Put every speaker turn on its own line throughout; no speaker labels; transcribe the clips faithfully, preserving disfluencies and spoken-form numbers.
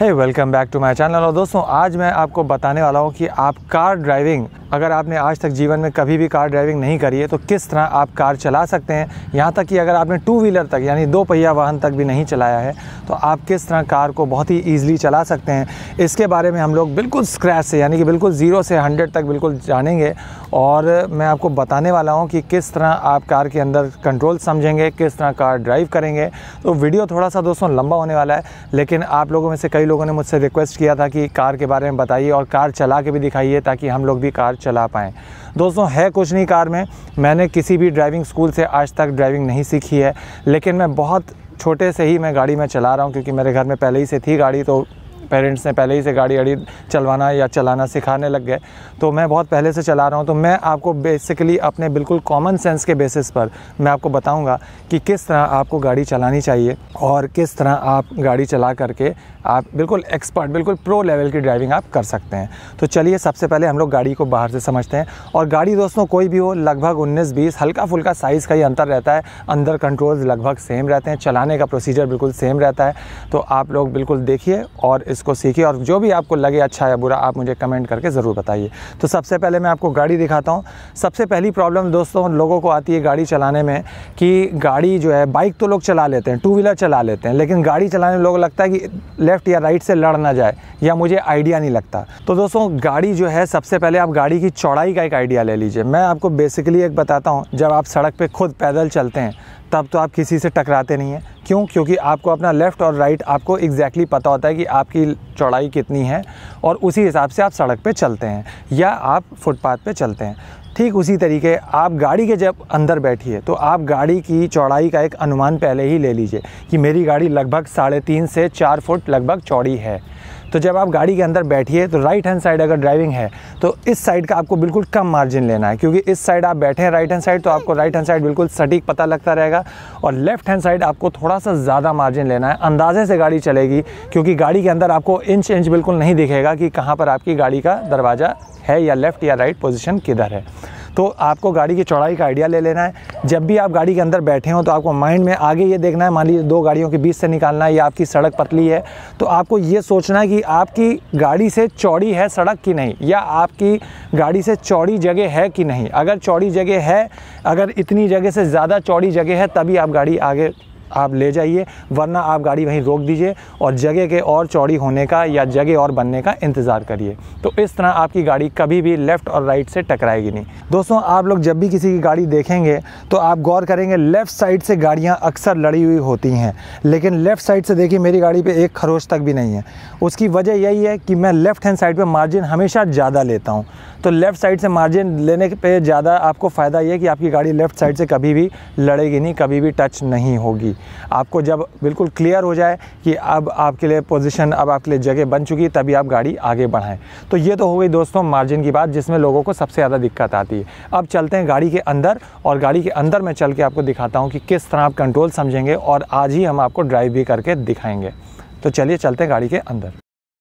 Hey welcome back to my channel. और दोस्तों आज मैं आपको बताने वाला हूँ कि आप कार ड्राइविंग, अगर आपने आज तक जीवन में कभी भी कार ड्राइविंग नहीं करी है तो किस तरह आप कार चला सकते हैं। यहाँ तक कि अगर आपने टू व्हीलर तक यानी दो पहिया वाहन तक भी नहीं चलाया है तो आप किस तरह कार को बहुत ही ईजिली चला सकते हैं, इसके बारे में हम लोग बिल्कुल स्क्रैच से यानी कि बिल्कुल ज़ीरो से हंड्रेड तक बिल्कुल जानेंगे। और मैं आपको बताने वाला हूँ कि किस तरह आप कार के अंदर कंट्रोल समझेंगे, किस तरह कार ड्राइव करेंगे। तो वीडियो थोड़ा सा दोस्तों लंबा होने वाला है, लेकिन आप लोगों में से कई लोगों ने मुझसे रिक्वेस्ट किया था कि कार के बारे में बताइए और कार चला के भी दिखाइए ताकि हम लोग भी कार चला पाएँ। दोस्तों है कुछ नहीं कार में, मैंने किसी भी ड्राइविंग स्कूल से आज तक ड्राइविंग नहीं सीखी है, लेकिन मैं बहुत छोटे से ही मैं गाड़ी में चला रहा हूँ क्योंकि मेरे घर में पहले ही से थी गाड़ी, तो पेरेंट्स ने पहले ही से गाड़ी गाड़ी चलवाना या चलाना सिखाने लग गए, तो मैं बहुत पहले से चला रहा हूं। तो मैं आपको बेसिकली अपने बिल्कुल कॉमन सेंस के बेसिस पर मैं आपको बताऊंगा कि किस तरह आपको गाड़ी चलानी चाहिए और किस तरह आप गाड़ी चला करके आप बिल्कुल एक्सपर्ट, बिल्कुल प्रो लेवल की ड्राइविंग आप कर सकते हैं। तो चलिए सबसे पहले हम लोग गाड़ी को बाहर से समझते हैं। और गाड़ी दोस्तों कोई भी हो, लगभग उन्नीस बीस हल्का फुल्का साइज़ का ही अंतर रहता है, अंदर कंट्रोल्स लगभग सेम रहते हैं, चलाने का प्रोसीजर बिल्कुल सेम रहता है। तो आप लोग बिल्कुल देखिए और इसको सीखिए, और जो भी आपको लगे अच्छा या बुरा आप मुझे कमेंट करके ज़रूर बताइए। तो सबसे पहले मैं आपको गाड़ी दिखाता हूँ। सबसे पहली प्रॉब्लम दोस्तों लोगों को आती है गाड़ी चलाने में कि गाड़ी जो है, बाइक तो लोग चला लेते हैं, टू व्हीलर चला लेते हैं, लेकिन गाड़ी चलाने में लोगों को लगता है कि लेफ़्ट या राइट से लड़ ना जाए, या मुझे आइडिया नहीं लगता। तो दोस्तों गाड़ी जो है, सबसे पहले आप गाड़ी की चौड़ाई का एक आइडिया ले लीजिए। मैं आपको बेसिकली एक बताता हूँ, जब आप सड़क पे खुद पैदल चलते हैं तब तो आप किसी से टकराते नहीं हैं। क्यों? क्योंकि आपको अपना लेफ़्ट और राइट आपको एग्जैक्टली पता होता है कि आपकी चौड़ाई कितनी है, और उसी हिसाब से आप सड़क पे चलते हैं या आप फुटपाथ पे चलते हैं। ठीक उसी तरीके आप गाड़ी के जब अंदर बैठिए तो आप गाड़ी की चौड़ाई का एक अनुमान पहले ही ले लीजिए कि मेरी गाड़ी लगभग साढ़े तीन से चार फुट लगभग चौड़ी है। तो जब आप गाड़ी के अंदर बैठिए तो राइट हैंड साइड अगर ड्राइविंग है तो इस साइड का आपको बिल्कुल कम मार्जिन लेना है, क्योंकि इस साइड आप बैठे हैं राइट हैंड साइड तो आपको राइट हैंड साइड बिल्कुल सटीक पता लगता रहेगा, और लेफ्ट हैंड साइड आपको थोड़ा सा ज़्यादा मार्जिन लेना है। अंदाजे से गाड़ी चलेगी, क्योंकि गाड़ी के अंदर आपको इंच इंच बिल्कुल नहीं दिखेगा कि कहाँ पर आपकी गाड़ी का दरवाज़ा है या लेफ़्ट या राइट पोजीशन किधर है। तो आपको गाड़ी की चौड़ाई का आइडिया ले लेना है। जब भी आप गाड़ी के अंदर बैठे हो तो आपको माइंड में आगे ये देखना है, मान लीजिए दो गाड़ियों के बीच से निकालना है या आपकी सड़क पतली है, तो आपको ये सोचना है कि आपकी गाड़ी से चौड़ी है सड़क कि नहीं, या आपकी गाड़ी से चौड़ी जगह है कि नहीं। अगर चौड़ी जगह है, अगर इतनी जगह से ज़्यादा चौड़ी जगह है तभी आप गाड़ी आगे आप ले जाइए, वरना आप गाड़ी वहीं रोक दीजिए और जगह के और चौड़ी होने का या जगह और बनने का इंतज़ार करिए। तो इस तरह आपकी गाड़ी कभी भी लेफ़्ट और राइट से टकराएगी नहीं। दोस्तों आप लोग जब भी किसी की गाड़ी देखेंगे तो आप गौर करेंगे, लेफ़्ट साइड से गाड़ियां अक्सर लड़ी हुई होती हैं, लेकिन लेफ़्ट साइड से देखिए मेरी गाड़ी पे एक खरोच तक भी नहीं है। उसकी वजह यही है कि मैं लेफ़्ट हैंड साइड पे मार्जिन हमेशा ज़्यादा लेता हूँ। तो लेफ़्ट साइड से मार्जिन लेने पे ज़्यादा आपको फ़ायदा ये है कि आपकी गाड़ी लेफ़्ट साइड से कभी भी लड़ेगी नहीं, कभी भी टच नहीं होगी। आपको जब बिल्कुल क्लियर हो जाए कि अब आपके लिए पोजीशन, अब आपके लिए जगह बन चुकी है, तभी आप गाड़ी आगे बढ़ाएं। तो ये तो हो गई दोस्तों मार्जिन की बात, जिसमें लोगों को सबसे ज़्यादा दिक्कत आती है। अब चलते हैं गाड़ी के अंदर, और गाड़ी के अंदर मैं चल के आपको दिखाता हूँ कि किस तरह आप कंट्रोल समझेंगे, और आज ही हम आपको ड्राइव भी करके दिखाएंगे। तो चलिए चलते हैं गाड़ी के अंदर।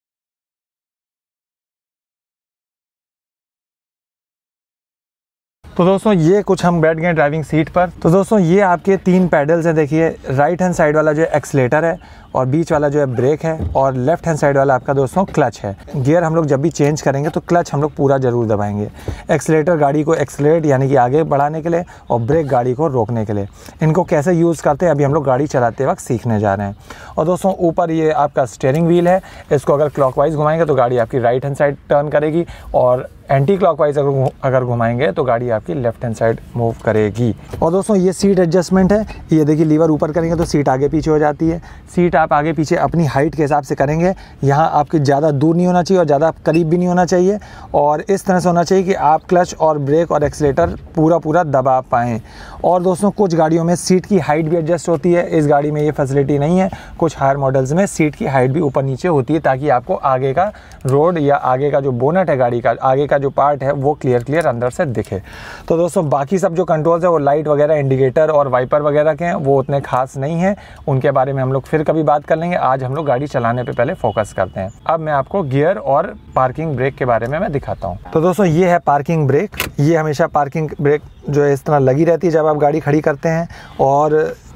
तो दोस्तों ये कुछ हम बैठ गए ड्राइविंग सीट पर। तो दोस्तों ये आपके तीन पैडल्स हैं, देखिए राइट हैंड साइड वाला जो है एक्सीलेटर है, और बीच वाला जो है ब्रेक है, और लेफ्ट हैंड साइड वाला आपका दोस्तों क्लच है। गियर हम लोग जब भी चेंज करेंगे तो क्लच हम लोग पूरा ज़रूर दबाएंगे। एक्सीलेटर गाड़ी को एक्सीलरेट यानी कि आगे बढ़ाने के लिए, और ब्रेक गाड़ी को रोकने के लिए। इनको कैसे यूज़ करते हैं अभी हम लोग गाड़ी चलाते वक्त सीखने जा रहे हैं। और दोस्तों ऊपर ये आपका स्टीयरिंग व्हील है, इसको अगर क्लॉकवाइज घुमाएंगे तो गाड़ी आपकी राइट हैंड साइड टर्न करेगी, और एंटी क्लॉकवाइज अगर अगर घुमाएंगे तो गाड़ी आपकी लेफ्ट हैंड साइड मूव करेगी। और दोस्तों ये सीट एडजस्टमेंट है, ये देखिए लीवर ऊपर करेंगे तो सीट आगे पीछे हो जाती है। सीट आप आगे पीछे अपनी हाइट के हिसाब से करेंगे, यहाँ आपकी ज़्यादा दूर नहीं होना चाहिए और ज़्यादा करीब भी नहीं होना चाहिए, और इस तरह से होना चाहिए कि आप क्लच और ब्रेक और एक्सीलेटर पूरा पूरा दबा पाएँ। और दोस्तों कुछ गाड़ियों में सीट की हाइट भी एडजस्ट होती है, इस गाड़ी में ये फैसिलिटी नहीं है। कुछ हायर मॉडल्स में सीट की हाइट भी ऊपर नीचे होती है, ताकि आपको आगे का रोड या आगे का जो बोनट है गाड़ी का, आगे का जो पार्ट है वो क्लियर क्लियर अंदर से दिखे। तो दोस्तों बाकी सब जो कंट्रोल्स है वो लाइट वगैरह, इंडिकेटर और वाइपर वगैरह के हैं, वो उतने खास नहीं हैं, उनके बारे में हम लोग फिर कभी बात कर लेंगे। आज हम लोग गाड़ी चलाने पे पहले फोकस करते हैं। अब मैं आपको गियर और पार्किंग ब्रेक के बारे में मैं दिखाता हूँ। तो दोस्तों ये है पार्किंग ब्रेक। ये हमेशा पार्किंग ब्रेक जो है इस तरह लगी रहती है जब आप गाड़ी खड़ी करते हैं, और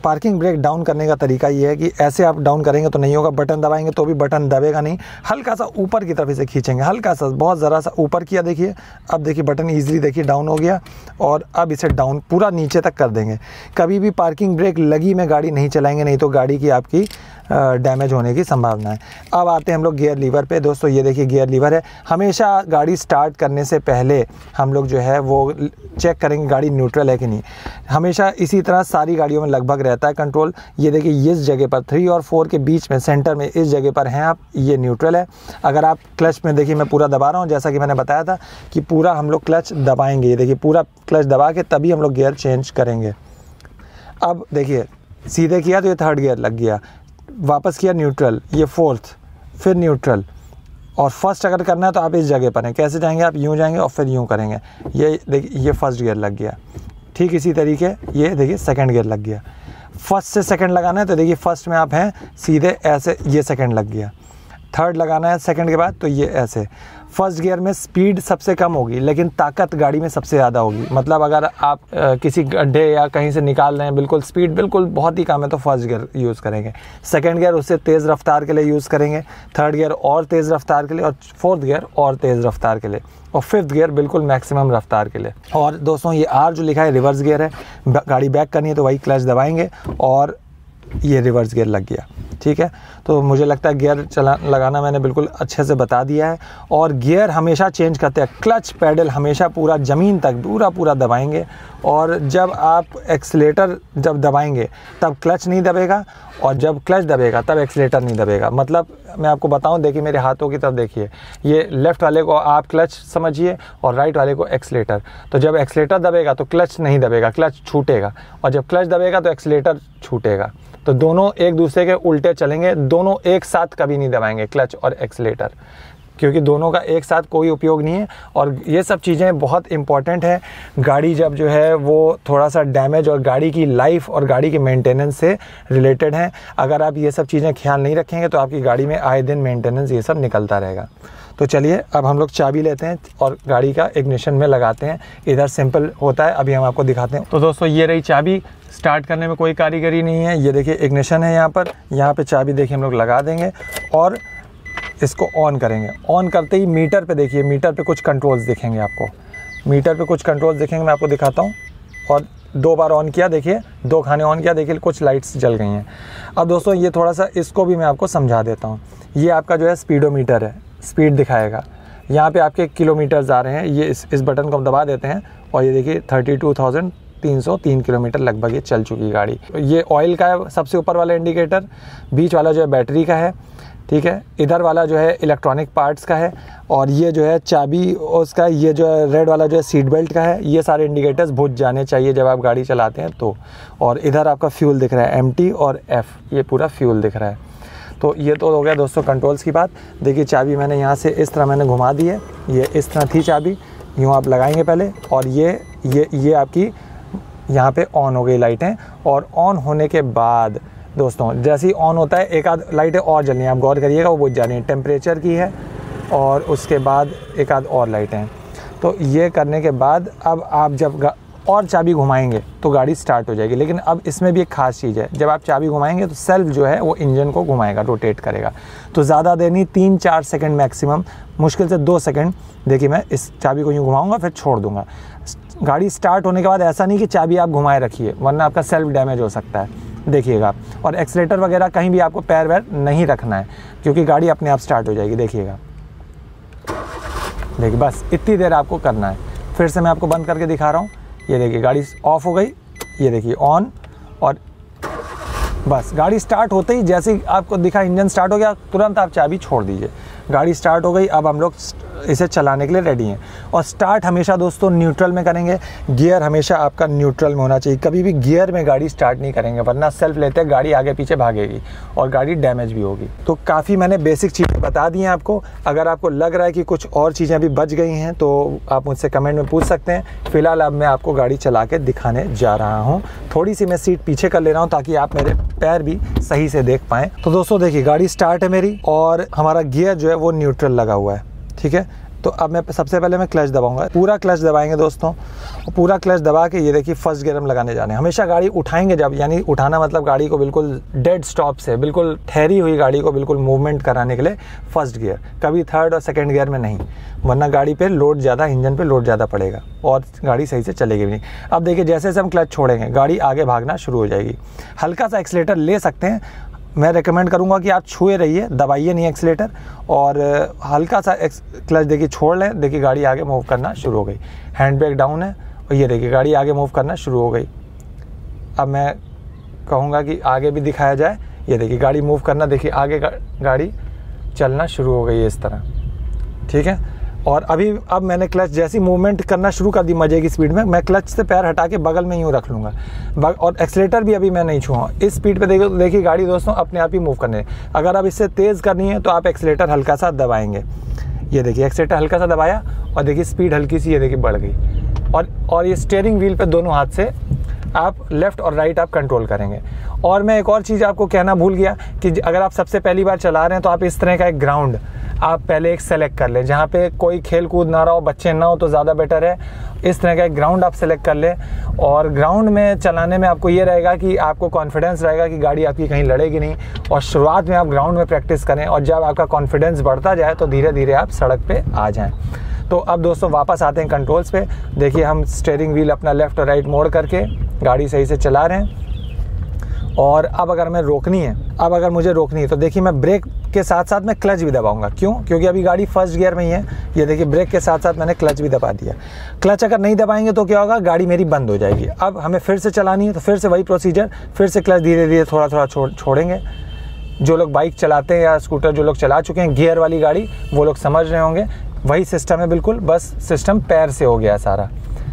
पार्किंग ब्रेक डाउन करने का तरीका ये है कि ऐसे आप डाउन करेंगे तो नहीं होगा, बटन दबाएंगे तो भी बटन दबेगा नहीं, हल्का सा ऊपर की तरफ इसे खींचेंगे, हल्का सा, बहुत ज़रा सा ऊपर किया, देखिए अब देखिए बटन ईजिली देखिए डाउन हो गया, और अब इसे डाउन पूरा नीचे तक कर देंगे। कभी भी पार्किंग ब्रेक लगी में गाड़ी नहीं चलाएंगे, नहीं तो गाड़ी की आपकी डैमेज होने की संभावना है। अब आते हैं हम लोग गियर लीवर पे। दोस्तों ये देखिए गियर लीवर है। हमेशा गाड़ी स्टार्ट करने से पहले हम लोग जो है वो चेक करेंगे गाड़ी न्यूट्रल है कि नहीं। हमेशा इसी तरह सारी गाड़ियों में लगभग रहता है कंट्रोल। ये देखिए इस जगह पर थ्री और फोर के बीच में सेंटर में इस जगह पर हैं आप, ये न्यूट्रल है। अगर आप क्लच में देखिए मैं पूरा दबा रहा हूँ, जैसा कि मैंने बताया था कि पूरा हम लोग क्लच दबाएंगे। ये देखिए पूरा क्लच दबा के तभी हम लोग गियर चेंज करेंगे। अब देखिए सीधे किया तो ये थर्ड गियर लग गया, वापस किया न्यूट्रल, ये फोर्थ, फिर न्यूट्रल, और फर्स्ट अगर करना है तो आप इस जगह पर हैं। कैसे जाएंगे आप, यूँ जाएंगे और फिर यूँ करेंगे। ये देखिए ये फर्स्ट गियर लग गया। ठीक इसी तरीके ये देखिए सेकंड गियर लग गया। फर्स्ट से सेकंड लगाना है तो देखिए फर्स्ट में आप हैं सीधे ऐसे, ये सेकंड लग गया। थर्ड लगाना है सेकंड के बाद तो ये ऐसे। फर्स्ट गियर में स्पीड सबसे कम होगी लेकिन ताकत गाड़ी में सबसे ज़्यादा होगी। मतलब अगर आप आ, किसी गड्ढे या कहीं से निकाल रहे हैं, बिल्कुल स्पीड बिल्कुल बहुत ही कम है तो फर्स्ट गियर यूज़ करेंगे। सेकंड गियर उससे तेज़ रफ्तार के लिए यूज़ करेंगे। थर्ड गियर और तेज़ रफ्तार के लिए, और फोर्थ गियर और तेज़ रफ्तार के लिए, और फिफ्थ गियर बिल्कुल मैक्सिमम रफ्तार के लिए। और दोस्तों ये आर जो लिखा है रिवर्स गियर है। गाड़ी बैक करनी है तो वही क्लच दबाएंगे और ये रिवर्स गियर लग गया। ठीक है, तो मुझे लगता है गियर चला लगाना मैंने बिल्कुल अच्छे से बता दिया है। और गियर हमेशा चेंज करते हैं, क्लच पैडल हमेशा पूरा ज़मीन तक पूरा पूरा दबाएंगे। और जब आप एक्सीलेटर जब दबाएंगे तब क्लच नहीं दबेगा, और जब क्लच दबेगा तब एक्सीलेटर नहीं दबेगा। मतलब मैं आपको बताऊं, देखिए मेरे हाथों की तरफ देखिए, ये लेफ़्ट वाले को आप क्लच समझिए और राइट वाले को एक्सीलेटर। तो जब एक्सीलेटर दबेगा तो क्लच नहीं दबेगा, क्लच छूटेगा, और जब क्लच दबेगा तो एक्सीलेटर छूटेगा। तो दोनों एक दूसरे के उल्टे चलेंगे, दोनों एक साथ कभी नहीं दबाएंगे, क्लच और एक्सीलेटर, क्योंकि दोनों का एक साथ कोई उपयोग नहीं है। और ये सब चीज़ें बहुत इंपॉर्टेंट है। गाड़ी जब जो है वो थोड़ा सा डैमेज और गाड़ी की लाइफ और गाड़ी के मेंटेनेंस से रिलेटेड है। अगर आप ये सब चीज़ें ख्याल नहीं रखेंगे तो आपकी गाड़ी में आए दिन मेंटेनेंस ये सब निकलता रहेगा। तो चलिए अब हम लोग चाबी लेते हैं और गाड़ी का इग्निशन में लगाते हैं। इधर सिंपल होता है, अभी हम आपको दिखाते हैं। तो दोस्तों ये रही चाबी, स्टार्ट करने में कोई कारीगरी नहीं है। ये देखिए इग्निशन है यहाँ पर, यहाँ पे चाबी देखिए हम लोग लगा देंगे और इसको ऑन करेंगे। ऑन करते ही मीटर पे देखिए, मीटर पे कुछ कंट्रोल्स दिखेंगे आपको, मीटर पे कुछ कंट्रोल्स दिखेंगे, मैं आपको दिखाता हूँ। और दो बार ऑन किया, देखिए दो खाने ऑन किया, देखिए कुछ लाइट्स जल गई हैं। अब दोस्तों ये थोड़ा सा इसको भी मैं आपको समझा देता हूँ। ये आपका जो है स्पीडोमीटर है, स्पीड दिखाएगा। यहाँ पे आपके किलोमीटर्स आ रहे हैं, ये इस इस बटन को हम दबा देते हैं और ये देखिए थर्टी टू थाउजेंड तीन सौ तीन किलोमीटर लगभग ये चल चुकी गाड़ी। ये ऑयल का है सबसे ऊपर वाला इंडिकेटर, बीच वाला जो है बैटरी का है, ठीक है। इधर वाला जो है इलेक्ट्रॉनिक पार्ट्स का है, और ये जो है चाबी उसका, ये जो है रेड वाला जो है सीट बेल्ट का है। ये सारे इंडिकेटर्स बुझ जाने चाहिए जब आप गाड़ी चलाते हैं तो। और इधर आपका फ्यूल दिख रहा है, एम टी और एफ, ये पूरा फ्यूल दिख रहा है। तो ये तो हो गया दोस्तों कंट्रोल्स की बात। देखिए चाबी मैंने यहाँ से इस तरह मैंने घुमा दी है, ये इस तरह थी चाबी, यूँ आप लगाएंगे पहले, और ये ये ये आपकी यहाँ पे ऑन हो गई लाइटें। और ऑन होने के बाद दोस्तों जैसे ही ऑन होता है एक आध लाइटें और जलनी है, आप गौर करिएगा, वो बुझ जानी है। टेम्परेचर की है और उसके बाद एक आध और लाइटें हैं। तो ये करने के बाद अब आप जब और चाबी घुमाएंगे तो गाड़ी स्टार्ट हो जाएगी। लेकिन अब इसमें भी एक खास चीज़ है, जब आप चाबी घुमाएंगे तो सेल्फ जो है वो इंजन को घुमाएगा, रोटेट करेगा। तो ज़्यादा देर नहीं, तीन चार सेकंड मैक्सिमम, मुश्किल से दो सेकंड। देखिए मैं इस चाबी को यूँ घुमाऊंगा फिर छोड़ दूंगा। गाड़ी स्टार्ट होने के बाद ऐसा नहीं कि चाबी आप घुमाए रखिए, वरना आपका सेल्फ डैमेज हो सकता है, देखिएगा आप। और एक्सीलेटर वगैरह कहीं भी आपको पैर वैर नहीं रखना है, क्योंकि गाड़ी अपने आप स्टार्ट हो जाएगी। देखिएगा, देखिए बस इतनी देर आपको करना है। फिर से मैं आपको बंद करके दिखा रहा हूँ। ये देखिए गाड़ी ऑफ हो गई, ये देखिए ऑन, और बस गाड़ी स्टार्ट होते ही जैसे ही आपको दिखा इंजन स्टार्ट हो गया, तुरंत आप चाबी छोड़ दीजिए। गाड़ी स्टार्ट हो गई, अब हम लोग इसे चलाने के लिए रेडी हैं। और स्टार्ट हमेशा दोस्तों न्यूट्रल में करेंगे, गियर हमेशा आपका न्यूट्रल में होना चाहिए। कभी भी गियर में गाड़ी स्टार्ट नहीं करेंगे, वरना सेल्फ लेते गाड़ी आगे पीछे भागेगी और गाड़ी डैमेज भी होगी। तो काफ़ी मैंने बेसिक चीज़ें बता दी हैं आपको। अगर आपको लग रहा है कि कुछ और चीज़ें अभी बच गई हैं तो आप मुझसे कमेंट में पूछ सकते हैं। फिलहाल अब मैं आपको गाड़ी चला के दिखाने जा रहा हूँ। थोड़ी सी मैं सीट पीछे कर ले रहा हूँ ताकि आप मेरे पैर भी सही से देख पाएँ। तो दोस्तों देखिए गाड़ी स्टार्ट है मेरी, और हमारा गियर जो है वो न्यूट्रल लगा हुआ है, ठीक है। तो अब मैं सबसे पहले मैं क्लच दबाऊंगा, पूरा क्लच दबाएंगे दोस्तों। पूरा क्लच दबा के ये देखिए फर्स्ट गियर हम लगाने जाने हैं। हमेशा गाड़ी उठाएंगे जब, यानी उठाना मतलब गाड़ी को बिल्कुल डेड स्टॉप से, बिल्कुल ठहरी हुई गाड़ी को बिल्कुल मूवमेंट कराने के लिए फर्स्ट गियर, कभी थर्ड और सेकंड गियर में नहीं, वरना गाड़ी पे लोड ज़्यादा, इंजन पे लोड ज़्यादा पड़ेगा और गाड़ी सही से चलेगी भी नहीं। अब देखिए जैसे जैसे हम क्लच छोड़ेंगे गाड़ी आगे भागना शुरू हो जाएगी। हल्का सा एक्सीलेटर ले सकते हैं, मैं रेकमेंड करूंगा कि आप छुए रहिए, दबाइए नहीं एक्सीलेटर, और हल्का सा क्लच देखिए छोड़ लें, देखिए गाड़ी आगे मूव करना शुरू हो गई। हैंड ब्रेक डाउन है और ये देखिए गाड़ी आगे मूव करना शुरू हो गई। अब मैं कहूँगा कि आगे भी दिखाया जाए, ये देखिए गाड़ी मूव करना, देखिए आगे गा, गाड़ी चलना शुरू हो गई है इस तरह, ठीक है। और अभी अब मैंने क्लच जैसी मूवमेंट करना शुरू कर दी मजे की स्पीड में, मैं क्लच से पैर हटा के बगल में यूँ रख लूँगा और एक्सीलेटर भी अभी मैं नहीं छूँगा। इस स्पीड पे देखिए देखिए गाड़ी दोस्तों अपने आप ही मूव करने। अगर आप इससे तेज़ करनी है तो आप एक्सीलेटर हल्का सा दबाएंगे, ये देखिए एक्सीलेटर हल्का सा दबाया और देखिए स्पीड हल्की सी ये देखिए बढ़ गई। और और ये स्टीयरिंग व्हील पे दोनों हाथ से आप लेफ़्ट और राइट आप कंट्रोल करेंगे। और मैं एक और चीज़ आपको कहना भूल गया कि अगर आप सबसे पहली बार चला रहे हैं तो आप इस तरह का एक ग्राउंड आप पहले एक सेलेक्ट कर लें, जहाँ पे कोई खेल कूद ना रहा हो, बच्चे ना हो तो ज़्यादा बेटर है। इस तरह का एक ग्राउंड आप सेलेक्ट कर लें और ग्राउंड में चलाने में आपको ये रहेगा कि आपको कॉन्फिडेंस रहेगा कि गाड़ी आपकी कहीं लड़ेगी नहीं। और शुरुआत में आप ग्राउंड में प्रैक्टिस करें और जब आपका कॉन्फिडेंस बढ़ता जाए तो धीरे धीरे आप सड़क पर आ जाएँ। तो अब दोस्तों वापस आते हैं कंट्रोल्स पे। देखिए हम स्टीयरिंग व्हील अपना लेफ़्ट और राइट मोड़ करके गाड़ी सही से चला रहे हैं। और अब अगर मैं रोकनी है, अब अगर मुझे रोकनी है तो देखिए मैं ब्रेक के साथ साथ मैं क्लच भी दबाऊंगा। क्यों? क्योंकि अभी गाड़ी फर्स्ट गियर में ही है। ये देखिए ब्रेक के साथ साथ मैंने क्लच भी दबा दिया। क्लच अगर नहीं दबाएंगे तो क्या होगा, गाड़ी मेरी बंद हो जाएगी। अब हमें फिर से चलानी है तो फिर से वही प्रोसीजर, फिर से क्लच धीरे धीरे थोड़ा थोड़ा छोड़ छोड़ेंगे। जो लोग बाइक चलाते हैं या स्कूटर जो लोग चला चुके हैं गियर वाली गाड़ी, वो लोग समझ रहे होंगे, वही सिस्टम है बिल्कुल, बस सिस्टम पैर से हो गया सारा।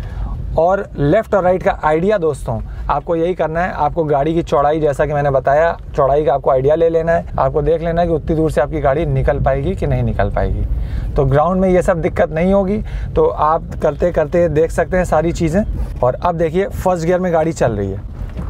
और लेफ़्ट और राइट का आइडिया दोस्तों आपको यही करना है। आपको गाड़ी की चौड़ाई, जैसा कि मैंने बताया, चौड़ाई का आपको आइडिया ले लेना है। आपको देख लेना है कि उतनी दूर से आपकी गाड़ी निकल पाएगी कि नहीं निकल पाएगी। तो ग्राउंड में ये सब दिक्कत नहीं होगी, तो आप करते करते देख सकते हैं सारी चीज़ें। और अब देखिए फर्स्ट गियर में गाड़ी चल रही है,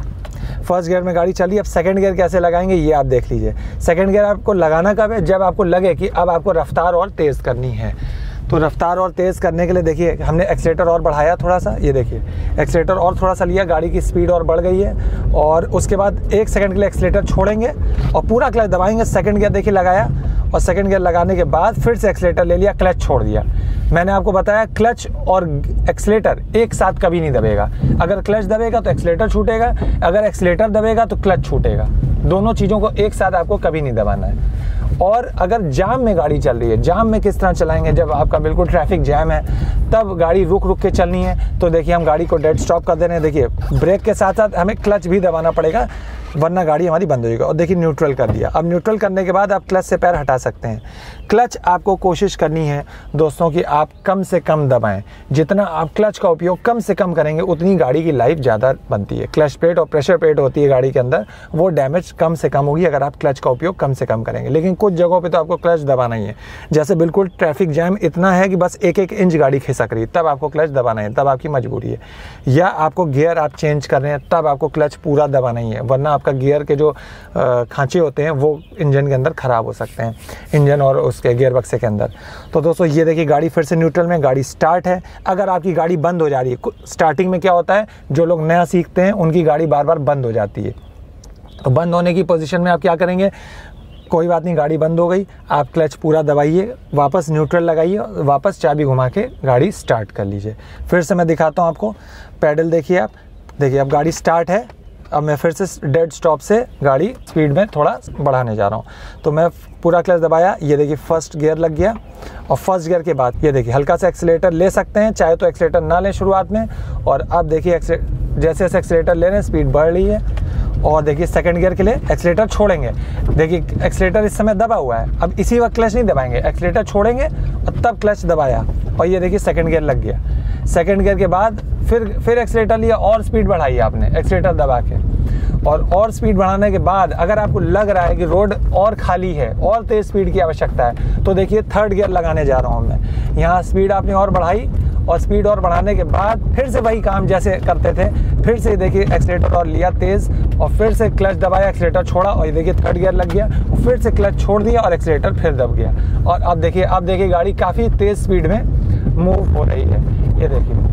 फर्स्ट गियर में गाड़ी चली। अब सेकंड गियर कैसे लगाएंगे ये आप देख लीजिए। सेकंड गियर आपको लगाना कब है, जब आपको लगे कि अब आपको रफ्तार और तेज़ करनी है। तो रफ्तार और तेज़ करने के लिए देखिए हमने एक्सीलेटर और बढ़ाया थोड़ा सा, ये देखिए एक्सीलेटर और थोड़ा सा लिया, गाड़ी की स्पीड और बढ़ गई है। और उसके बाद एक सेकंड के लिए एक्सीलेटर छोड़ेंगे और पूरा क्लच दबाएंगे। सेकंड गियर देखिए लगाया और सेकंड गियर लगाने के बाद फिर से एक्सीलेटर ले लिया, क्लच छोड़ दिया। मैंने आपको बताया क्लच और एक्सीलेटर एक साथ कभी नहीं दबेगा। अगर क्लच दबेगा तो एक्सीलेटर छूटेगा, अगर एक्सीलेटर दबेगा तो क्लच छूटेगा। दोनों चीज़ों को एक साथ आपको कभी नहीं दबाना है। और अगर जाम में गाड़ी चल रही है, जाम में किस तरह चलाएंगे, जब आपका बिल्कुल ट्रैफिक जैम है तब गाड़ी रुक रुक के चलनी है। तो देखिए हम गाड़ी को डेड स्टॉप कर दे रहे हैं। देखिए ब्रेक के साथ साथ हमें क्लच भी दबाना पड़ेगा, वरना गाड़ी हमारी बंद हो जाएगी। और देखिए न्यूट्रल कर दिया। अब न्यूट्रल करने के बाद आप क्लच से पैर हटा सकते हैं। क्लच आपको कोशिश करनी है दोस्तों कि आप कम से कम दबाएं। जितना आप क्लच का उपयोग कम से कम करेंगे उतनी गाड़ी की लाइफ ज़्यादा बनती है। क्लच प्लेट और प्रेशर प्लेट होती है गाड़ी के अंदर, वो डैमेज कम से कम होगी अगर आप क्लच का उपयोग कम से कम करेंगे। लेकिन कुछ जगहों पे तो आपको क्लच दबाना ही है। जैसे बिल्कुल ट्रैफिक जैम इतना है कि बस एक एक इंच गाड़ी खिसक रही है, तब आपको क्लच दबाना है, तब आपकी मजबूरी है। या आपको गियर आप चेंज कर रहे हैं तब आपको क्लच पूरा दबाना ही है, वरना आपका गियर के जो खांचे होते हैं वो इंजन के अंदर ख़राब हो सकते हैं, इंजन और उसके गियर बक्से के अंदर। तो दोस्तों ये देखिए गाड़ी फिर से न्यूट्रल में, गाड़ी स्टार्ट है। अगर आपकी गाड़ी बंद हो जा रही है, स्टार्टिंग में क्या होता है, जो लोग नया सीखते हैं उनकी गाड़ी बार बार बंद हो जाती है। तो बंद होने की पोजीशन में आप क्या करेंगे, कोई बात नहीं, गाड़ी बंद हो गई, आप क्लच पूरा दबाइए, वापस न्यूट्रल लगाइए, वापस चाबी घुमा के गाड़ी स्टार्ट कर लीजिए। फिर से मैं दिखाता हूँ आपको, पैडल देखिए आप, देखिए अब गाड़ी स्टार्ट है। अब मैं फिर से डेड स्टॉप से गाड़ी स्पीड में थोड़ा बढ़ाने जा रहा हूँ। तो मैं पूरा क्लच दबाया, ये देखिए फर्स्ट गियर लग गया। और फर्स्ट गियर के बाद ये देखिए हल्का सा एक्सीलेटर ले सकते हैं, चाहे तो एक्सीलेटर ना लें शुरुआत में। और अब देखिए जैसे जैसे एक्सीलेटर ले रहे हैं स्पीड बढ़ रही है। और देखिए सेकंड गियर के लिए एक्सीलेटर छोड़ेंगे, देखिए एक्सीलेटर इस समय दबा हुआ है, अब इसी वक्त क्लच नहीं दबाएंगे, एक्सीलेटर छोड़ेंगे और तब क्लच दबाया और ये देखिए सेकंड गियर लग गया। सेकंड गियर के बाद फिर फिर एक्सीलेटर लिया और स्पीड बढ़ाई आपने एक्सीलेटर दबा के। और और स्पीड बढ़ाने के बाद अगर आपको लग रहा है कि रोड और खाली है, और तेज़ स्पीड की आवश्यकता है, तो देखिए थर्ड गियर लगाने जा रहा हूँ मैं। यहाँ स्पीड आपने और बढ़ाई और स्पीड और बढ़ाने के बाद फिर से वही काम जैसे करते थे, फिर से देखिए एक्सीलेटर और लिया तेज़ और फिर से क्लच दबाया, एक्सीलेटर छोड़ा और ये देखिए थर्ड गियर लग गया और फिर से क्लच छोड़ दिया और एक्सीलेटर फिर दब गया। और अब देखिए अब देखिए गाड़ी काफ़ी तेज़ स्पीड में मूव हो रही है। ये देखिए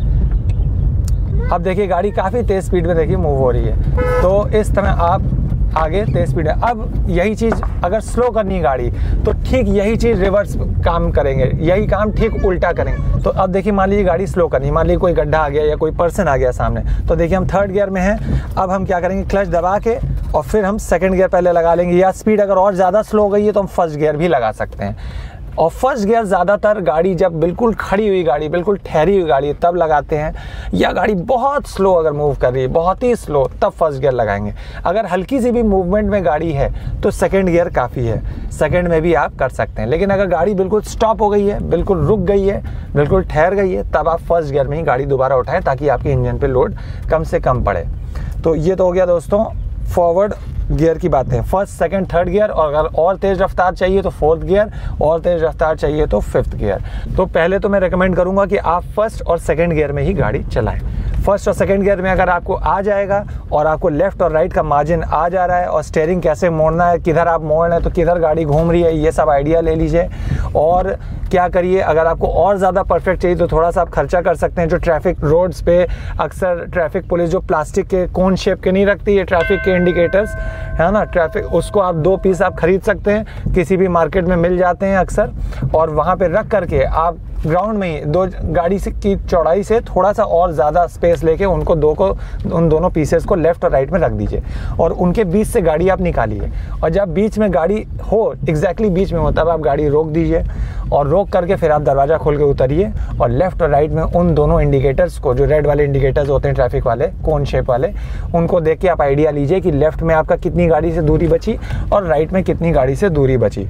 अब देखिए गाड़ी काफ़ी तेज़ स्पीड में देखिए मूव हो रही है। तो इस तरह आप आगे तेज स्पीड है। अब यही चीज़ अगर स्लो करनी है गाड़ी तो ठीक यही चीज़ रिवर्स काम करेंगे, यही काम ठीक उल्टा करेंगे। तो अब देखिए मान लीजिए गाड़ी स्लो करनी है, मान लीजिए कोई गड्ढा आ गया या कोई पर्सन आ गया सामने, तो देखिए हम थर्ड गियर में हैं। अब हम क्या करेंगे, क्लच दबा के और फिर हम सेकंड गियर पहले लगा लेंगे, या स्पीड अगर और ज़्यादा स्लो हो गई है तो हम फर्स्ट गियर भी लगा सकते हैं। और फर्स्ट गियर ज़्यादातर गाड़ी जब बिल्कुल खड़ी हुई गाड़ी, बिल्कुल ठहरी हुई गाड़ी तब लगाते हैं, या गाड़ी बहुत स्लो अगर मूव कर रही है, बहुत ही स्लो, तब फर्स्ट गियर लगाएंगे। अगर हल्की सी भी मूवमेंट में गाड़ी है तो सेकंड गियर काफ़ी है, सेकंड में भी आप कर सकते हैं। लेकिन अगर गाड़ी बिल्कुल स्टॉप हो गई है, बिल्कुल रुक गई है, बिल्कुल ठहर गई है, तब आप फर्स्ट गियर में ही गाड़ी दोबारा उठाएं ताकि आपके इंजन पर लोड कम से कम पड़े। तो ये तो हो गया दोस्तों फॉरवर्ड गियर की बातें, फर्स्ट सेकंड थर्ड गियर। और अगर और तेज़ रफ्तार चाहिए तो फोर्थ गियर, और तेज़ रफ्तार चाहिए तो फिफ्थ गियर। तो पहले तो मैं रेकमेंड करूंगा कि आप फर्स्ट और सेकंड गियर में ही गाड़ी चलाएं। फर्स्ट और सेकंड गियर में अगर आपको आ जाएगा और आपको लेफ्ट और राइट का मार्जिन आ जा रहा है और स्टीयरिंग कैसे मोड़ना है, किधर आप मोड़ रहे हैं तो किधर गाड़ी घूम रही है, ये सब आइडिया ले लीजिए। और क्या करिए, अगर आपको और ज़्यादा परफेक्ट चाहिए तो थोड़ा सा आप खर्चा कर सकते हैं। जो ट्रैफिक रोड्स पे अक्सर ट्रैफिक पुलिस जो प्लास्टिक के कोन शेप के नहीं रखती है ट्रैफिक के इंडिकेटर्स, है ना, ट्रैफिक, उसको आप दो पीस आप खरीद सकते हैं, किसी भी मार्केट में मिल जाते हैं अक्सर। और वहाँ पे रख करके आप ग्राउंड में ही दो गाड़ी से की चौड़ाई से थोड़ा सा और ज़्यादा स्पेस लेके उनको दो को उन दोनों पीसेस को लेफ्ट और राइट में रख दीजिए और उनके बीच से गाड़ी आप निकालिए। और जब बीच में गाड़ी हो, एग्जैक्टली बीच में हो, तब आप गाड़ी रोक दीजिए और रोक करके फिर आप दरवाज़ा खोल के उतरिए और लेफ्ट और राइट में उन दोनों इंडिकेटर्स को, जो रेड वाले इंडिकेटर्स होते हैं ट्रैफिक वाले कोन शेप वाले, उनको देख के आप आइडिया लीजिए कि लेफ्ट में आपका कितनी गाड़ी से दूरी बची और राइट में कितनी गाड़ी से दूरी बची।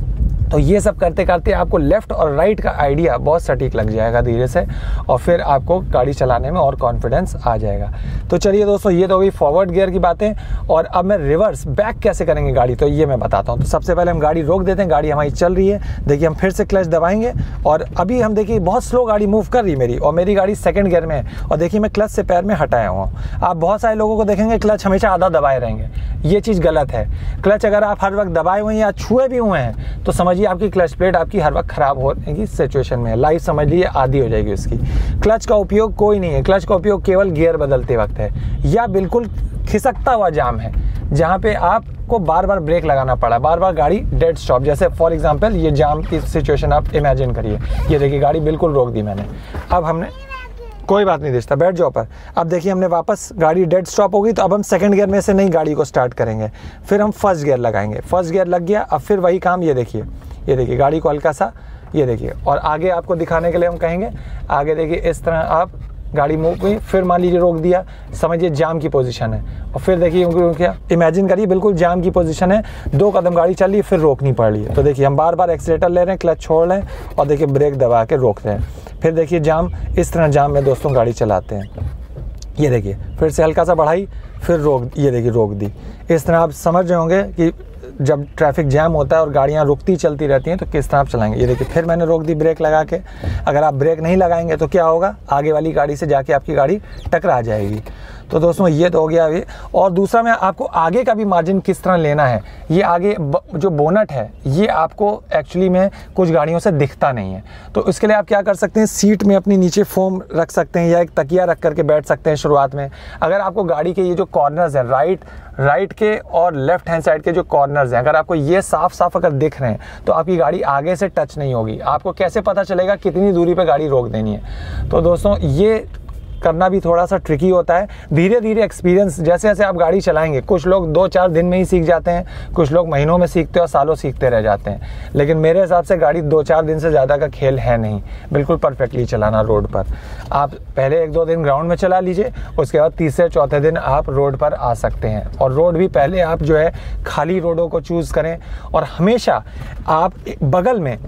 तो ये सब करते करते आपको लेफ़्ट और राइट का आइडिया बहुत सटीक लग जाएगा धीरे से, और फिर आपको गाड़ी चलाने में और कॉन्फिडेंस आ जाएगा। तो चलिए दोस्तों, ये तो हुई फॉरवर्ड गियर की बातें। और अब मैं रिवर्स बैक कैसे करेंगे गाड़ी, तो ये मैं बताता हूँ। तो सबसे पहले हम गाड़ी रोक देते हैं, गाड़ी हमारी चल रही है, देखिए हम फिर से क्लच दबाएंगे और अभी हम देखिए बहुत स्लो गाड़ी मूव कर रही है मेरी, और मेरी गाड़ी सेकंड गियर में है और देखिए मैं क्लच से पैर में हटाया हुआ हूँ। आप बहुत सारे लोगों को देखेंगे क्लच हमेशा आधा दबाए रहेंगे, ये चीज़ गलत है। क्लच अगर आप हर वक्त दबाए हुए हैं या छुए भी हुए हैं तो समझिए आपकी क्लच प्लेट आपकी हर वक्त खराब होने की सिचुएशन में है, लाइफ समझ लीजिए आधी हो जाएगी उसकी। क्लच का उपयोग कोई नहीं है, क्लच का उपयोग केवल गियर बदलते वक्त है, या बिल्कुल खिसकता हुआ जाम है जहाँ पे आपको बार बार ब्रेक लगाना पड़ा, बार बार गाड़ी डेड स्टॉप, जैसे फॉर एग्जांपल ये जाम की सिचुएशन आप इमेजिन करिए। ये देखिए गाड़ी बिल्कुल रोक दी मैंने, अब हमने, कोई बात नहीं दिखता, बैठ जाओ पर। अब देखिए हमने वापस गाड़ी डेड स्टॉप हो गई, तो अब हम सेकंड गियर में से नहीं गाड़ी को स्टार्ट करेंगे, फिर हम फर्स्ट गियर लगाएंगे। फर्स्ट गियर लग गया, अब फिर वही काम, ये देखिए ये देखिए गाड़ी को हल्का सा, ये देखिए, और आगे आपको दिखाने के लिए हम कहेंगे, आगे देखिए इस तरह आप गाड़ी मूव हुई, फिर मान लीजिए रोक दिया, समझिए जाम की पोजीशन है, और फिर देखिए क्या इमेजिन करिए बिल्कुल जाम की पोजीशन है, दो कदम गाड़ी चल रही है, फिर रोकनी पड़ रही है। तो देखिए हम बार बार एक्सीलेटर ले रहे हैं, क्लच छोड़ रहे हैं और देखिए ब्रेक दबा के रोक रहे हैं। फिर देखिए जाम, इस तरह जाम में दोस्तों गाड़ी चलाते हैं। ये देखिए फिर से हल्का सा बढ़ाई, फिर रोक, ये देखिए रोक दी। इस तरह आप समझ रहे होंगे कि जब ट्रैफिक जैम होता है और गाड़ियाँ रुकती चलती रहती हैं तो किस तरह आप चलाएंगे। ये देखिए फिर मैंने रोक दी ब्रेक लगा के। अगर आप ब्रेक नहीं लगाएंगे तो क्या होगा, आगे वाली गाड़ी से जाके आपकी गाड़ी टकरा जाएगी। तो दोस्तों ये तो हो गया अभी। और दूसरा मैं आपको आगे का भी मार्जिन किस तरह लेना है, ये आगे जो बोनट है ये आपको एक्चुअली में कुछ गाड़ियों से दिखता नहीं है। तो इसके लिए आप क्या कर सकते हैं, सीट में अपनी नीचे फोम रख सकते हैं या एक तकिया रख करके बैठ सकते हैं शुरुआत में। अगर आपको गाड़ी के ये जो कॉर्नर्स हैं, राइट राइट के और लेफ्ट हैंड साइड के जो कॉर्नर्स हैं, अगर आपको ये साफ साफ अगर दिख रहे हैं तो आपकी गाड़ी आगे से टच नहीं होगी। आपको कैसे पता चलेगा कितनी दूरी पे गाड़ी रोक देनी है। तो दोस्तों ये करना भी थोड़ा सा ट्रिकी होता है। धीरे धीरे एक्सपीरियंस, जैसे जैसे आप गाड़ी चलाएंगे, कुछ लोग दो चार दिन में ही सीख जाते हैं, कुछ लोग महीनों में सीखते हैं और सालों सीखते रह जाते हैं। लेकिन मेरे हिसाब से गाड़ी दो चार दिन से ज़्यादा का खेल है नहीं, बिल्कुल परफेक्टली चलाना रोड पर। आप पहले एक दो दिन ग्राउंड में चला लीजिए, उसके बाद तीसरे चौथे दिन आप रोड पर आ सकते हैं। और रोड भी पहले आप जो है खाली रोडों को चूज़ करें, और हमेशा आप बगल में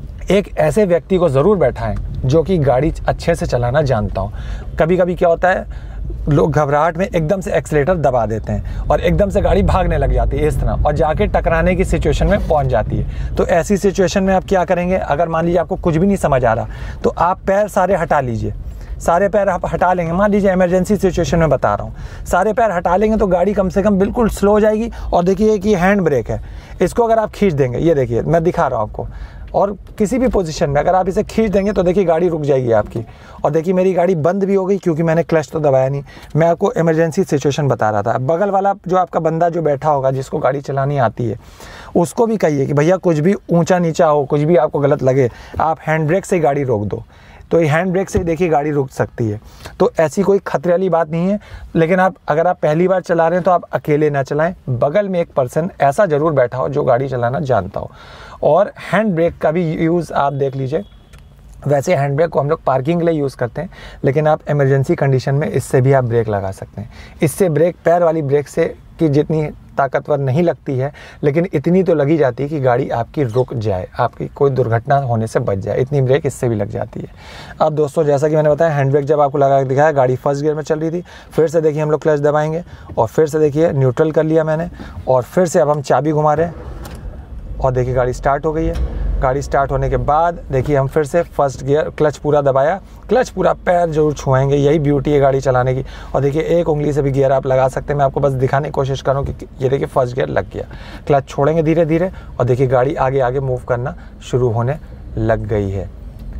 एक ऐसे व्यक्ति को ज़रूर बैठाएं जो कि गाड़ी अच्छे से चलाना जानता हो। कभी कभी क्या होता है, लोग घबराहट में एकदम से एक्सीलेटर दबा देते हैं और एकदम से गाड़ी भागने लग जाती है इस तरह, और जाके टकराने की सिचुएशन में पहुंच जाती है। तो ऐसी सिचुएशन में आप क्या करेंगे, अगर मान लीजिए आपको कुछ भी नहीं समझ आ रहा तो आप पैर सारे हटा लीजिए, सारे पैर आप हटा लेंगे। मान लीजिए इमरजेंसी सिचुएशन में बता रहा हूँ, सारे पैर हटा लेंगे तो गाड़ी कम से कम बिल्कुल स्लो हो जाएगी। और देखिए कि हैंड ब्रेक है, इसको अगर आप खींच देंगे, ये देखिए मैं दिखा रहा हूँ आपको, और किसी भी पोजीशन में अगर आप इसे खींच देंगे तो देखिए गाड़ी रुक जाएगी आपकी। और देखिए मेरी गाड़ी बंद भी हो गई क्योंकि मैंने क्लच तो दबाया नहीं। मैं आपको इमरजेंसी सिचुएशन बता रहा था। बगल वाला जो आपका बंदा जो बैठा होगा, जिसको गाड़ी चलानी आती है, उसको भी कहिए कि भैया कुछ भी ऊंचा नीचा हो, कुछ भी आपको गलत लगे, आप हैंड ब्रेक से ही गाड़ी रोक दो। तो ये हैंड ब्रेक से देखिए गाड़ी रुक सकती है। तो ऐसी कोई खतरे वाली बात नहीं है। लेकिन आप अगर आप पहली बार चला रहे हैं तो आप अकेले ना चलाएं, बगल में एक पर्सन ऐसा ज़रूर बैठा हो जो गाड़ी चलाना जानता हो। और हैंड ब्रेक का भी यूज़ आप देख लीजिए। वैसे हैंड ब्रेक को हम लोग पार्किंग के लिए यूज़ करते हैं, लेकिन आप इमरजेंसी कंडीशन में इससे भी आप ब्रेक लगा सकते हैं। इससे ब्रेक पैर वाली ब्रेक से की जितनी ताकतवर नहीं लगती है, लेकिन इतनी तो लगी जाती है कि गाड़ी आपकी रुक जाए, आपकी कोई दुर्घटना होने से बच जाए। इतनी ब्रेक इससे भी लग जाती है। अब दोस्तों जैसा कि मैंने बताया, हैंड ब्रेक जब आपको लगा के दिखाया, गाड़ी फर्स्ट गियर में चल रही थी, फिर से देखिए हम लोग क्लच दबाएंगे और फिर से देखिए न्यूट्रल कर लिया मैंने, और फिर से अब हम चाबी घुमा रहे हैं और देखिए गाड़ी स्टार्ट हो गई है। गाड़ी स्टार्ट होने के बाद देखिए हम फिर से फर्स्ट गियर, क्लच पूरा दबाया, क्लच पूरा पैर जरूर छुआएंगे, यही ब्यूटी है गाड़ी चलाने की। और देखिए एक उंगली से भी गियर आप लगा सकते हैं। मैं आपको बस दिखाने की कोशिश कर रहा हूँ कि ये देखिए फर्स्ट गियर लग गया। क्लच छोड़ेंगे धीरे धीरे और देखिए गाड़ी आगे आगे मूव करना शुरू होने लग गई है।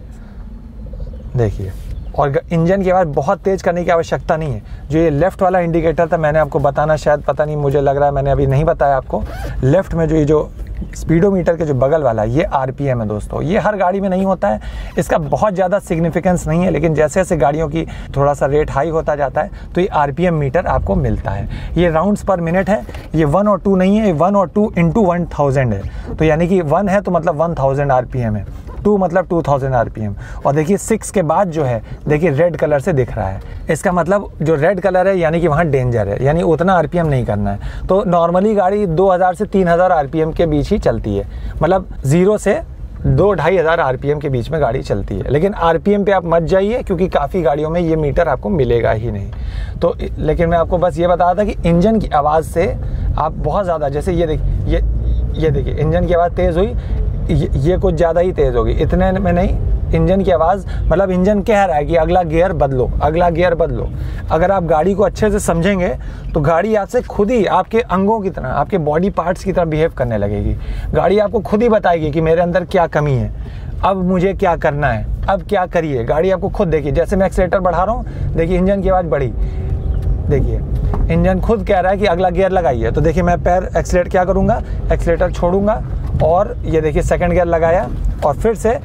देखिए, और इंजन की आवाज़ बहुत तेज़ करने की आवश्यकता नहीं है। जो ये लेफ़्ट वाला इंडिकेटर था, मैंने आपको बताना शायद पता नहीं, मुझे लग रहा है मैंने अभी नहीं बताया आपको। लेफ़्ट में जो ये जो स्पीडोमीटर के जो बगल वाला, ये आरपीएम है दोस्तों। ये हर गाड़ी में नहीं होता है, इसका बहुत ज़्यादा सिग्निफिकेंस नहीं है, लेकिन जैसे जैसे गाड़ियों की थोड़ा सा रेट हाई होता जाता है तो ये आरपीएम मीटर आपको मिलता है। ये राउंड्स पर मिनट है, ये वन और टू नहीं है, ये वन और टू इंटू वन थाउजेंड है। तो यानी कि वन है तो मतलब वन थाउजेंड आरपीएम है, टू मतलब टू थाउजेंड आरपीएम। और देखिए सिक्स के बाद जो है देखिए रेड कलर से दिख रहा है, इसका मतलब जो रेड कलर है यानी कि वहाँ डेंजर है, यानी उतना आरपीएम नहीं करना है। तो नॉर्मली गाड़ी दो हज़ार से तीन हज़ार आरपीएम के बीच ही चलती है, मतलब जीरो से दो ढाई हज़ार आरपीएम के बीच में गाड़ी चलती है। लेकिन आरपीएम पे आप मत जाइए क्योंकि काफ़ी गाड़ियों में ये मीटर आपको मिलेगा ही नहीं। तो लेकिन मैं आपको बस ये बता रहा था कि इंजन की आवाज़ से आप बहुत ज़्यादा, जैसे ये देखिए ये ये देखिए इंजन की आवाज़ तेज़ हुई, ये, ये कुछ ज़्यादा ही तेज़ होगी, इतने में नहीं। इंजन की आवाज़ मतलब इंजन कह रहा है कि अगला गियर बदलो, अगला गियर बदलो। अगर आप गाड़ी को अच्छे से समझेंगे तो गाड़ी आपसे खुद ही आपके अंगों की तरह, आपके बॉडी पार्ट्स की तरह बिहेव करने लगेगी। गाड़ी आपको खुद ही बताएगी कि मेरे अंदर क्या कमी है, अब मुझे क्या करना है, अब क्या करिए। गाड़ी आपको खुद देखिए, जैसे मैं एक्सीलेटर बढ़ा रहा हूँ, देखिए इंजन की आवाज़ बढ़ी, देखिए इंजन खुद कह रहा है कि अगला गियर लगाइए। तो देखिए मैं पैर एक्सीलेटर क्या करूँगा, एक्सीलेटर छोड़ूंगा और ये देखिए सेकंड गियर लगाया और फिर से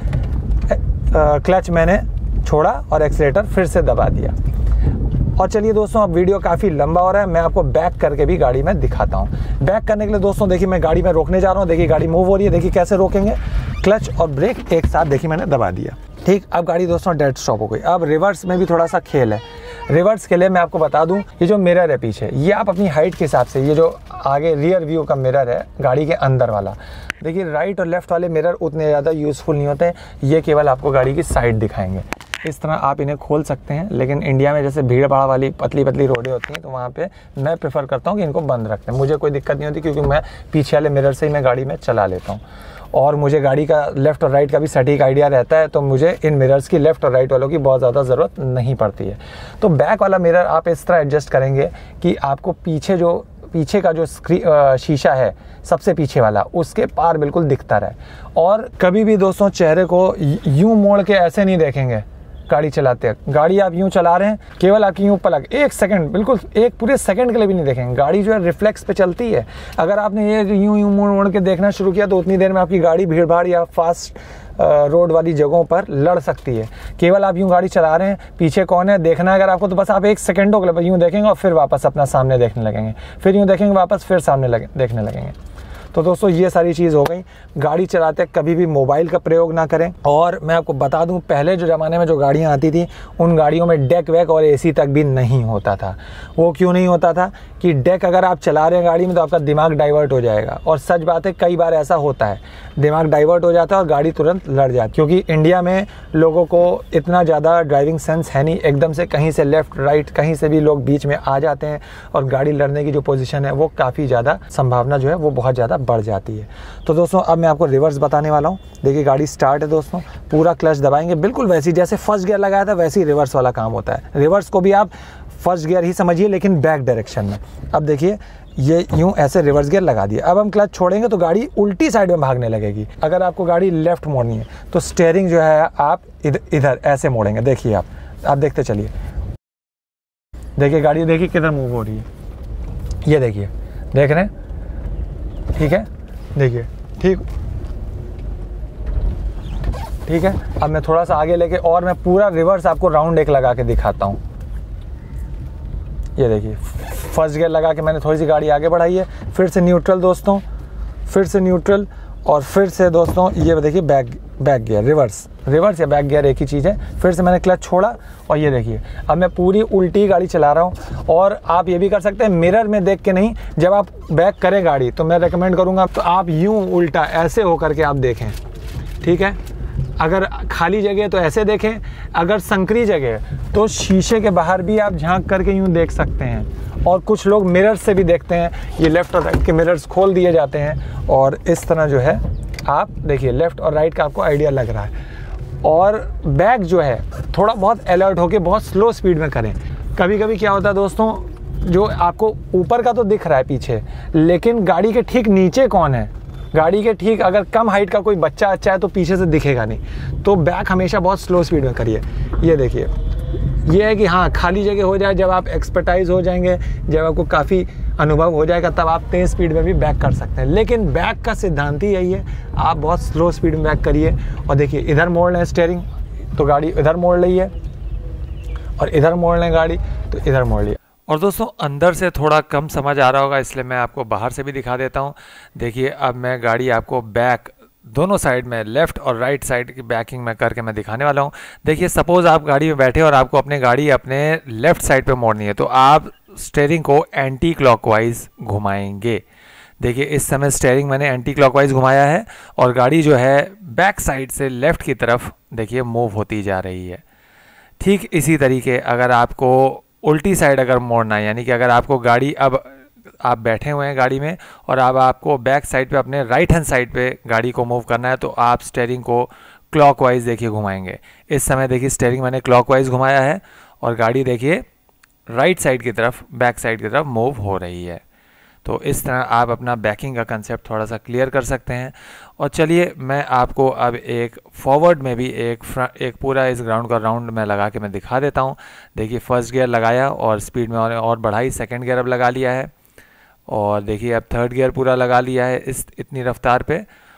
क्लच मैंने छोड़ा और एक्सीलेटर फिर से दबा दिया। और चलिए दोस्तों, अब वीडियो काफ़ी लंबा हो रहा है, मैं आपको बैक करके भी गाड़ी में दिखाता हूँ। बैक करने के लिए दोस्तों देखिए मैं गाड़ी में रोकने जा रहा हूँ। देखिए गाड़ी मूव हो रही है, देखिए कैसे रोकेंगे, क्लच और ब्रेक एक साथ देखिए मैंने दबा दिया। ठीक, अब गाड़ी दोस्तों डेड स्टॉप हो गई। अब रिवर्स में भी थोड़ा सा खेल है। रिवर्स के लिए मैं आपको बता दूं, ये जो मिरर है पीछे, ये आप अपनी हाइट के हिसाब से, ये जो आगे रियर व्यू का मिरर है गाड़ी के अंदर वाला, देखिए राइट और लेफ्ट वाले मिरर उतने ज़्यादा यूज़फुल नहीं होते हैं, ये केवल आपको गाड़ी की साइड दिखाएंगे। इस तरह आप इन्हें खोल सकते हैं, लेकिन इंडिया में जैसे भीड़ भाड़ वाली पतली पतली रोडें होती हैं तो वहाँ पे मैं प्रेफर करता हूँ कि इनको बंद रखते हैं। मुझे कोई दिक्कत नहीं होती क्योंकि मैं पीछे वाले मिरर से ही मैं गाड़ी में चला लेता हूँ और मुझे गाड़ी का लेफ़्ट और राइट का भी सटीक आइडिया रहता है, तो मुझे इन मिरर्स की लेफ़्ट और राइट वालों की बहुत ज़्यादा ज़रूरत नहीं पड़ती है। तो बैक वाला मिरर आप इस तरह एडजस्ट करेंगे कि आपको पीछे जो पीछे का जो स्क्रीन शीशा है सबसे पीछे वाला, उसके पार बिल्कुल दिखता रहे। और कभी भी दोस्तों चेहरे को यूं मोड़ के ऐसे नहीं देखेंगे गाड़ी चलाते हैं। गाड़ी आप यूं चला रहे हैं, केवल आपकी यूं पलक एक सेकंड, बिल्कुल एक पूरे सेकंड के लिए भी नहीं देखेंगे। गाड़ी जो है रिफ्लेक्स पे चलती है। अगर आपने ये यूं यूं मोड़ मोड़ के देखना शुरू किया तो उतनी देर में आपकी गाड़ी भीड़ भाड़ या फास्ट रोड वाली जगहों पर लड़ सकती है। केवल आप यूं गाड़ी चला रहे हैं, पीछे कौन है देखना है अगर आपको, तो बस आप एक सेकंडों के लिए यूं देखेंगे और फिर वापस अपना सामने देखने लगेंगे, फिर यूं देखेंगे वापस, फिर सामने लगे देखने लगेंगे। तो दोस्तों ये सारी चीज़ हो गई। गाड़ी चलाते कभी भी मोबाइल का प्रयोग ना करें। और मैं आपको बता दूं, पहले जो ज़माने में जो गाड़ियाँ आती थी उन गाड़ियों में डेक वैक और एसी तक भी नहीं होता था। वो क्यों नहीं होता था कि डेक अगर आप चला रहे हैं गाड़ी में तो आपका दिमाग डाइवर्ट हो जाएगा। और सच बात है, कई बार ऐसा होता है, दिमाग डाइवर्ट हो जाता है और गाड़ी तुरंत लड़ जाती है। क्योंकि इंडिया में लोगों को इतना ज़्यादा ड्राइविंग सेंस है नहीं, एकदम से कहीं से लेफ्ट राइट कहीं से भी लोग बीच में आ जाते हैं और गाड़ी लड़ने की जो पोजीशन है वो काफ़ी ज़्यादा संभावना जो है वो बहुत ज़्यादा बढ़ जाती है। तो दोस्तों अब मैं आपको रिवर्स बताने वाला हूँ। देखिए गाड़ी स्टार्ट है दोस्तों, पूरा क्लच दबाएंगे, बिल्कुल वैसी जैसे फर्स्ट गियर लगाया था वैसे ही रिवर्स वाला काम होता है। रिवर्स को भी आप फर्स्ट गियर ही समझिए लेकिन बैक डायरेक्शन में। अब देखिए ये यूं ऐसे रिवर्स गियर लगा दिया। अब हम क्लच छोड़ेंगे तो गाड़ी उल्टी साइड में भागने लगेगी। अगर आपको गाड़ी लेफ्ट मोड़नी है तो स्टीयरिंग जो है आप इधर इधर ऐसे मोड़ेंगे। देखिए आप आप देखते चलिए, देखिए गाड़ी देखिए किधर मूव हो रही है, ये देखिए, देख रहे हैं, ठीक है, देखिए, ठीक ठीक है। अब मैं थोड़ा सा आगे लेके और मैं पूरा रिवर्स आपको राउंड एक लगा के दिखाता हूँ। ये देखिए फर्स्ट गियर लगा के मैंने थोड़ी सी गाड़ी आगे बढ़ाई है, फिर से न्यूट्रल दोस्तों, फिर से न्यूट्रल और फिर से दोस्तों ये देखिए back back gear, reverse reverse या बैक गियर एक ही चीज़ है। फिर से मैंने क्लच छोड़ा और ये देखिए अब मैं पूरी उल्टी गाड़ी चला रहा हूँ। और आप ये भी कर सकते हैं मिरर में देख के नहीं, जब आप बैक करें गाड़ी तो मैं रेकमेंड करूँगा तो आप यूँ उल्टा ऐसे होकर के आप देखें, ठीक है। अगर खाली जगह तो ऐसे देखें, अगर संकरी जगह तो शीशे के बाहर भी आप झांक करके यूँ देख सकते हैं। और कुछ लोग मिरर से भी देखते हैं, ये लेफ़्ट और राइट के मिरर्स खोल दिए जाते हैं और इस तरह जो है आप देखिए लेफ़्ट और राइट का आपको आइडिया लग रहा है। और बैक जो है थोड़ा बहुत अलर्ट होके बहुत स्लो स्पीड में करें। कभी कभी क्या होता है दोस्तों, जो आपको ऊपर का तो दिख रहा है पीछे, लेकिन गाड़ी के ठीक नीचे कौन है, गाड़ी के ठीक अगर कम हाइट का कोई बच्चा अच्छा है तो पीछे से दिखेगा नहीं। तो बैक हमेशा बहुत स्लो स्पीड में करिए। ये देखिए ये है कि हाँ खाली जगह हो जाए, जब आप एक्सपर्टाइज हो जाएंगे, जब आपको काफ़ी अनुभव हो जाएगा तब आप तेज़ स्पीड में भी बैक कर सकते हैं। लेकिन बैक का सिद्धांत ही यही है, आप बहुत स्लो स्पीड में बैक करिए। और देखिए इधर मोड़ लें स्टीयरिंग तो गाड़ी इधर मोड़ ली है, और इधर मोड़ लें गाड़ी तो इधर मोड़ लिया। और दोस्तों अंदर से थोड़ा कम समझ आ रहा होगा इसलिए मैं आपको बाहर से भी दिखा देता हूँ। देखिए अब मैं गाड़ी आपको बैक दोनों साइड में लेफ़्ट और राइट साइड की बैकिंग में करके मैं दिखाने वाला हूँ। देखिए सपोज़ आप गाड़ी में बैठे और आपको अपनी गाड़ी अपने लेफ़्ट साइड पे मोड़नी है तो आप स्टीयरिंग को एंटी क्लॉकवाइज घुमाएंगे। देखिए इस समय स्टीयरिंग मैंने एंटी क्लॉकवाइज घुमाया है और गाड़ी जो है बैक साइड से लेफ़्ट की तरफ देखिए मूव होती जा रही है। ठीक इसी तरीके अगर आपको उल्टी साइड अगर मोड़ना है, यानी कि अगर आपको गाड़ी अब आप बैठे हुए हैं गाड़ी में और अब आपको बैक साइड पे अपने राइट हैंड साइड पे गाड़ी को मूव करना है तो आप स्टीयरिंग को क्लॉकवाइज देखिए घुमाएंगे। इस समय देखिए स्टीयरिंग मैंने क्लॉकवाइज घुमाया है और गाड़ी देखिए राइट साइड की तरफ बैक साइड की तरफ मूव हो रही है। तो इस तरह आप अपना बैकिंग का कंसेप्ट थोड़ा सा क्लियर कर सकते हैं। और चलिए मैं आपको अब एक फॉरवर्ड में भी एक एक पूरा इस ग्राउंड का राउंड में लगा के मैं दिखा देता हूं। देखिए फर्स्ट गियर लगाया और स्पीड में और, और बढ़ाई, सेकंड गियर अब लगा लिया है और देखिए अब थर्ड गियर पूरा लगा लिया है इस इतनी रफ्तार पे।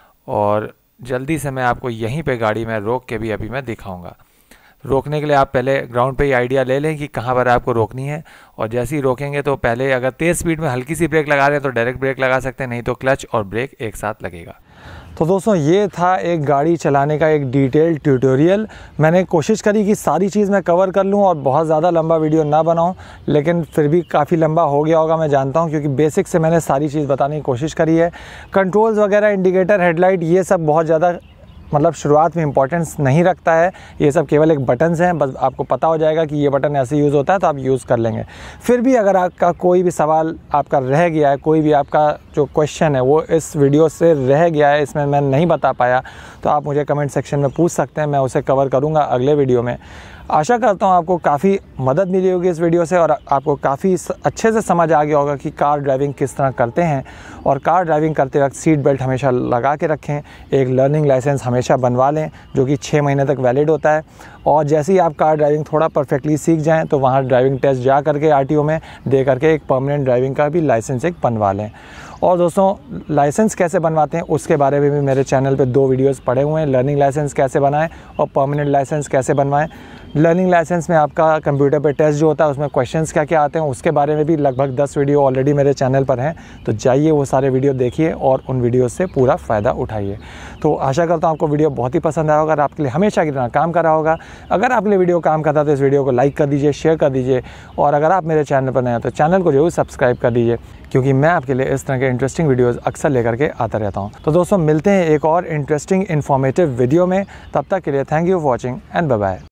और जल्दी से मैं आपको यहीं पे गाड़ी में रोक के भी अभी मैं दिखाऊंगा। रोकने के लिए आप पहले ग्राउंड पे ही आइडिया ले लें कि कहाँ पर आपको रोकनी है और जैसे ही रोकेंगे तो पहले अगर तेज़ स्पीड में हल्की सी ब्रेक लगा रहे हैं तो डायरेक्ट ब्रेक लगा सकते हैं, नहीं तो क्लच और ब्रेक एक साथ लगेगा। तो दोस्तों ये था एक गाड़ी चलाने का एक डिटेल ट्यूटोरियल। मैंने कोशिश करी कि सारी चीज़ मैं कवर कर लूँ और बहुत ज़्यादा लंबा वीडियो ना बनाऊँ, लेकिन फिर भी काफ़ी लंबा हो गया होगा मैं जानता हूँ, क्योंकि बेसिक से मैंने सारी चीज़ बताने की कोशिश करी है। कंट्रोल्स वगैरह, इंडिकेटर, हेडलाइट, ये सब बहुत ज़्यादा मतलब शुरुआत में इंपॉर्टेंस नहीं रखता है। ये सब केवल एक बटन्स हैं, बस आपको पता हो जाएगा कि ये बटन ऐसे यूज़ होता है तो आप यूज़ कर लेंगे। फिर भी अगर आपका कोई भी सवाल आपका रह गया है, कोई भी आपका जो क्वेश्चन है वो इस वीडियो से रह गया है, इसमें मैं नहीं बता पाया, तो आप मुझे कमेंट सेक्शन में पूछ सकते हैं, मैं उसे कवर करूँगा अगले वीडियो में। आशा करता हूँ आपको काफ़ी मदद मिली होगी इस वीडियो से और आपको काफ़ी अच्छे से समझ आ गया होगा कि कार ड्राइविंग किस तरह करते हैं। और कार ड्राइविंग करते वक्त सीट बेल्ट हमेशा लगा के रखें, एक लर्निंग लाइसेंस हमेशा बनवा लें जो कि छः महीने तक वैलिड होता है। और जैसे ही आप कार ड्राइविंग थोड़ा परफेक्टली सीख जाएँ तो वहाँ ड्राइविंग टेस्ट जा करके आर टी ओ में दे करके एक परमानेंट ड्राइविंग का भी लाइसेंस एक बनवा लें। और दोस्तों लाइसेंस कैसे बनवाते हैं उसके बारे में भी मेरे चैनल पे दो वीडियोस पड़े हुए हैं। लर्निंग लाइसेंस कैसे बनाएं और परमानेंट लाइसेंस कैसे बनवाएं। लर्निंग लाइसेंस में आपका कंप्यूटर पे टेस्ट जो होता है उसमें क्वेश्चंस क्या क्या आते हैं उसके बारे में भी लगभग दस वीडियो ऑलरेडी मेरे चैनल पर हैं। तो जाइए वो सारे वीडियो देखिए और उन वीडियो से पूरा फ़ायदा उठाइए। तो आशा करता हूँ आपको वीडियो बहुत ही पसंद आया होगा और आपके लिए हमेशा की तरह काम कर रहा होगा। अगर आपके लिए वीडियो काम करता है तो इस वीडियो को लाइक कर दीजिए, शेयर कर दीजिए और अगर आप मेरे चैनल पर नए हैं तो चैनल को जरूर सब्सक्राइब कर दीजिए, क्योंकि मैं आपके लिए इस तरह के इंटरेस्टिंग वीडियोस अक्सर लेकर के आता रहता हूं। तो दोस्तों मिलते हैं एक और इंटरेस्टिंग इन्फॉर्मेटिव वीडियो में। तब तक के लिए thank you for watching and bye bye.